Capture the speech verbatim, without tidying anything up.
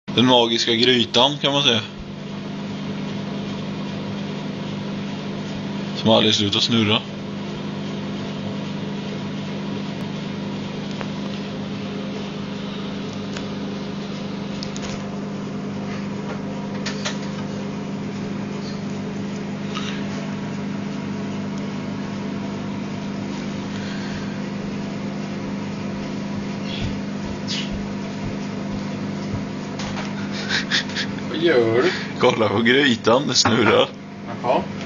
Den magiska grytan kan man säga. Som aldrig slutar snurra. Vad gör du? Kolla på grytan, det snurrar. Jaha.